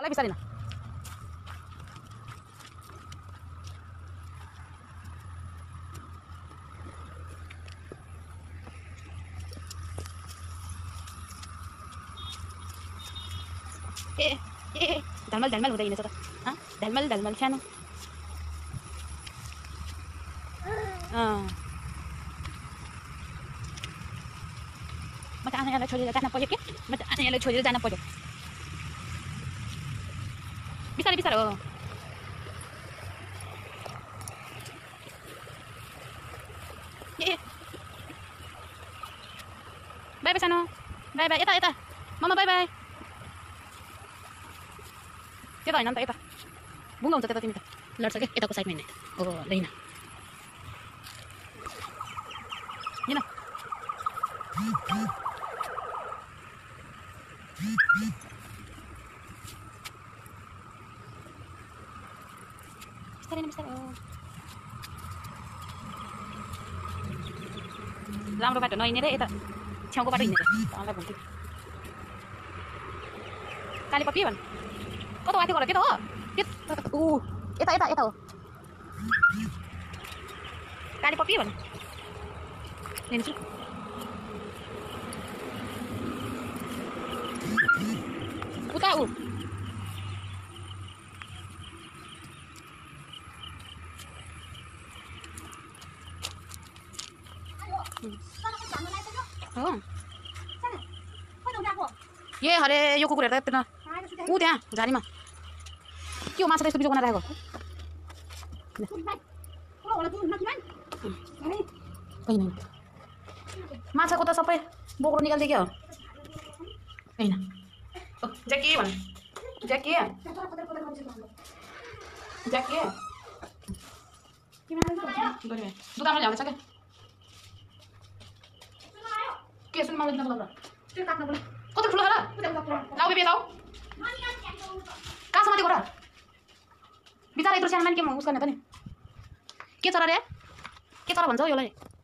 मलाई बिस्तारै न ए ढलमल ढलमल हुँदै हिँडेछ त ढलमल ढलमल सानो म त आनालाई छोडेर जान पर्यो के म त आनालाई छोडेर जान पर्यो बिस्तारै बिस्तारै हो ए बाई बाई सानो बाई बाई यता यता मम्मा बाई बाई त्यता होइन नि त यता बुङ्गा हुन्छ त्यता तिमी त लड्छ क्या यताको साइडमा हिँड्ने ओ ल हिँड बिस्तारै न बिस्तारै राम्रो बाटो नहिँडेर यता छेउको बाटो हिँडेर मलाई भुल्थ्यो काली पप्पी भन् कता माथि गएर के त हो ऊ यता यता यता हो काली पप्पी भन् लिन्छु उता ऊ ए अरे यो कुकुर हेर्दा यत्रो ऊ त्यहाँ झारीमा के हो माछा त यस्तो बिजो बनाएर राखेको माछाको त सबै बोक्रो निकाल्दै क्या हो होइन ज्याकी भन् ज्याकी ज्याकी दुकानमा ल्याउँदैछ क्या के सुन मलाई कति ठुलो होला लाउ बेबी लाउ कहाँसम्म गएर बिचरा यत्रो सानो मान्छे के उस गर्ने त नि के चरा रे के चरा भन्छ हौ यसलाई